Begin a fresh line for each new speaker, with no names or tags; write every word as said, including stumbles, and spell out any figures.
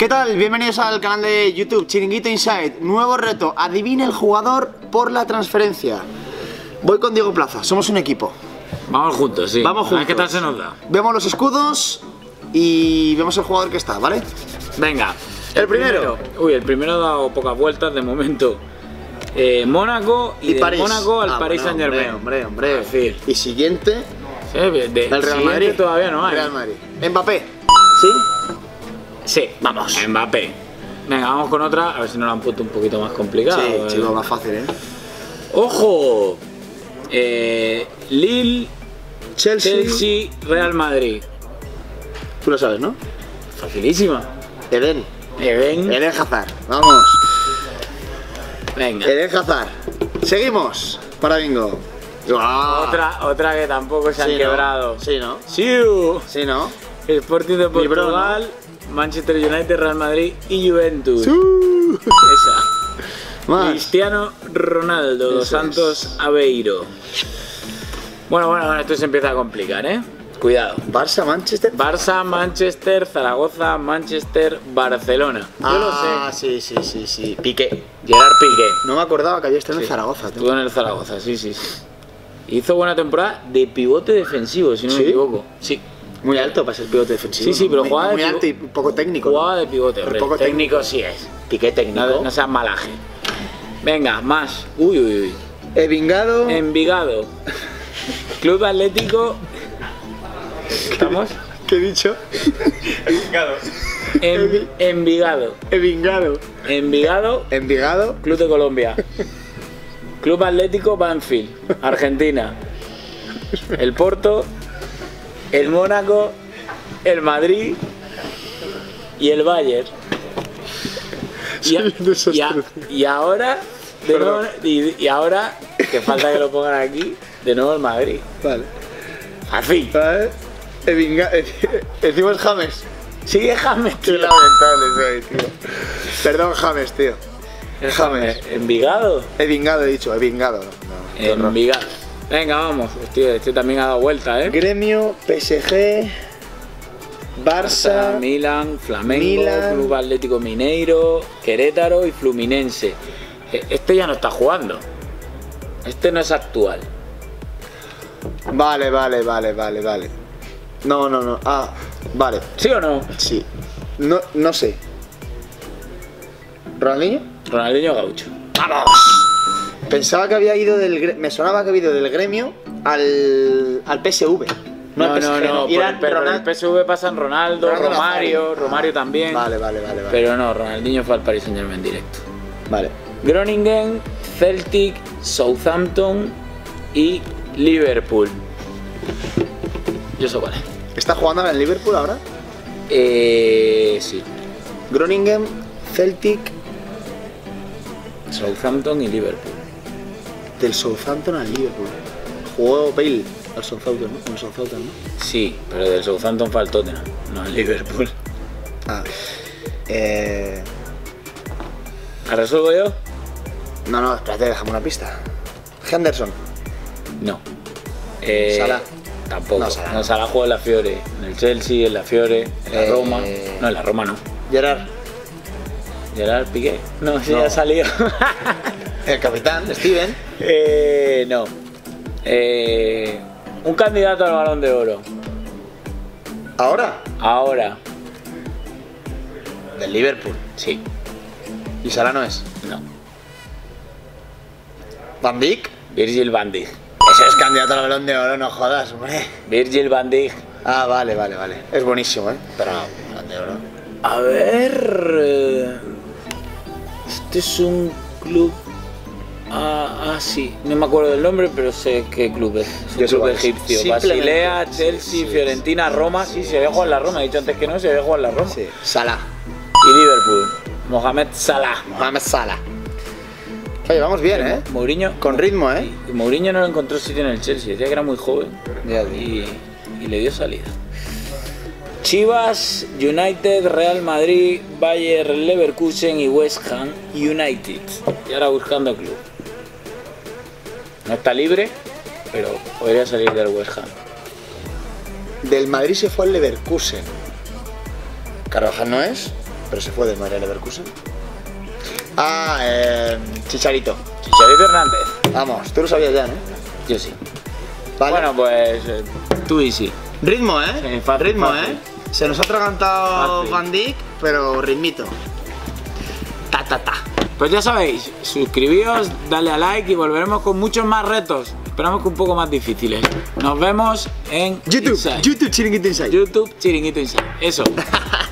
¿Qué tal? Bienvenidos al canal de YouTube Chiringuito Inside. Nuevo reto, adivine el jugador por la transferencia. Voy con Diego Plaza, somos un equipo.
Vamos juntos, sí.
Vamos juntos.
A ver qué tal se nos da.
Vemos los escudos y vemos el jugador que está, ¿vale?
Venga.
El primero.
primero. Uy, el primero ha dado pocas vueltas de momento. Eh, Mónaco y,
Y
de
París.
Mónaco al
Ah,
Paris
bueno,
Saint Germain.
Hombre, hombre,
Es decir,
Y siguiente,
sí, de,
el Real
siguiente
Madrid.
todavía no hay.
Real Madrid. Mbappé. ¿Sí?
Sí, vamos. Mbappé. Venga, vamos con otra, a ver si nos la han puesto un poquito más complicado.
Sí,
eh.
chico, más fácil, ¿eh?
¡Ojo! Eh, Lille,
Chelsea.
Chelsea, Real Madrid.
Tú lo sabes, ¿no?
Facilísima.
Eden.
Eden.
Eden Hazard. Vamos.
Venga.
Eden Hazard. Seguimos. Para bingo. ¡Guau!
Otra, otra que tampoco se han
Sí, ¿no?
quebrado.
Sí, ¿no?
Siu.
Sí, ¿no?
Sporting de
Mi bro,
Portugal, Manchester United, Real Madrid y Juventus.
Uh,
Esa.
Más.
Cristiano Ronaldo, Dos
Eso
Santos
es.
Aveiro. Bueno, bueno, bueno, esto se empieza a complicar, ¿eh? Cuidado.
Barça, Manchester.
Barça, Manchester, Zaragoza, Manchester, Barcelona. Yo
Ah,
lo sé.
sí, sí, sí, sí. Piqué.
Gerard Piqué.
No me acordaba que había estado en
Sí.
Zaragoza, tú.
Estuvo en el Zaragoza, sí, sí, sí. Hizo buena temporada de pivote defensivo, si no
¿Sí?
me equivoco. Sí.
Muy alto para ser pivote defensivo.
Sí, sí, pero
muy,
jugaba de
muy
pivo-
alto y poco técnico. ¿no?
Jugaba de pivote,
Pero
hombre.
poco
técnico sí es.
Piqué técnico.
No, no seas malaje. Venga, más. Uy, uy, uy.
Evingado.
Envigado. Club Atlético. ¿Estamos?
¿Qué he dicho?
En, Envigado.
Evingado.
Envigado,
Envigado.
Club de Colombia. Club Atlético Banfield, Argentina. El Porto, el Mónaco, el Madrid y el Bayern. Y, a-
Soy un desastre,
y a- y ahora, de
Perdón.
nuevo, y, y ahora, que falta que lo pongan aquí, de nuevo el Madrid.
Vale.
Así.
Vale. Evingado. Decimos James.
Sigue James,
Qué
tío.
lamentable soy, tío. Perdón, James, tío. James.
Envigado.
Evingado he dicho, Evingado. No, no, qué horror.
Envigado. Venga, vamos. Hostia, este también ha dado vuelta, ¿eh?
Gremio, P S G, Barça.
Milan, Flamengo,
Milan.
Club Atlético Mineiro, Querétaro y Fluminense. Eh, Este ya no está jugando. Este no es actual.
Vale, vale, vale, vale, vale. No, no, no. Ah, vale.
¿Sí o no?
Sí. No, no sé. ¿Ronaldinho?
Ronaldinho Gaucho.
¡Vamos! Pensaba que había ido del gremio. Me sonaba que había ido del gremio al, al P S V.
No,
al
no,
P S G,
no.
Y
por-
era
pero en el
Ronald-
P S V pasan Ronaldo,
Ronaldo
Romario,
Nazario.
Romario
Ah,
también.
Vale, vale, vale, vale.
Pero no, Ronaldinho fue al Paris Saint Germain directo.
Vale.
Groningen, Celtic, Southampton y Liverpool. Yo sé cuál es.
¿Está jugando en el Liverpool ahora?
Eh, sí.
Groningen, Celtic,
Southampton y Liverpool.
del Southampton al Liverpool. Jugó Bale al Southampton, ¿no? Con el Southampton, ¿no?
Sí, pero del Southampton fue al Tottenham, no al Liverpool.
Ah. Eh...
¿La resuelvo yo?
No, no, espérate, déjame una pista. Henderson.
No. Eh,
Salah.
Tampoco.
No,
No,
Salah.
Salah, jugó en la Fiore, en el Chelsea, en la Fiore, en la
Eh,
Roma. No, en la Roma no.
Gerard.
Gerard Piqué. No, sí,
No.
ya salió.
El capitán, Steven.
eh, no. Eh, un candidato al Balón de Oro.
¿Ahora?
Ahora.
Del Liverpool.
Sí.
¿Y Salah no es?
No.
¿Van Dijk?
Virgil van Dijk.
Ese es candidato al Balón de Oro, no jodas, hombre.
Virgil van Dijk.
Ah, vale, vale, vale. Es buenísimo, ¿eh? Pero no, Balón de Oro.
A ver. eh, Este es un club. Ah, ah, sí. No me acuerdo del nombre, pero sé qué club es. Es un
Yo sé
club
cuál es.
egipcio.
Simplemente-
Basilea,
sí,
Chelsea,
sí,
Fiorentina, Roma. Sí, se había jugado en la Roma. He dicho antes que no, se había jugado en la Roma.
Sí. Salah.
Y Liverpool. Mohamed Salah.
Mohamed Salah. Oye, vamos bien, ¿eh?
Mourinho.
Con ritmo, ¿eh?
Y Mourinho no lo encontró sitio en el Chelsea. Decía que era muy joven.
Ya,
Y, y le dio salida. Chivas, United, Real Madrid, Bayer Leverkusen y West Ham United. Y ahora buscando club. No está libre, pero podría salir del West Ham.
Del Madrid se fue al Leverkusen. ¿Carvajal no es? pero se fue del Bayer Leverkusen. Ah, eh, Chicharito.
Chicharito Hernández.
Vamos, tú lo sabías ya, ¿no?
Yo sí.
Vale.
Bueno, pues eh, tú y sí.
Ritmo, ¿eh?
Sí, fácil,
ritmo,
fácil.
¿eh? Se nos ha atragantado
Fácil.
Van Dijk, pero ritmito. Ta, ta, ta.
Pues ya sabéis, suscribíos, dale a like y volveremos con muchos más retos. Esperamos que un poco más difíciles. Nos vemos en
YouTube,
Inside.
YouTube Chiringuito Inside.
YouTube Chiringuito Inside. Eso.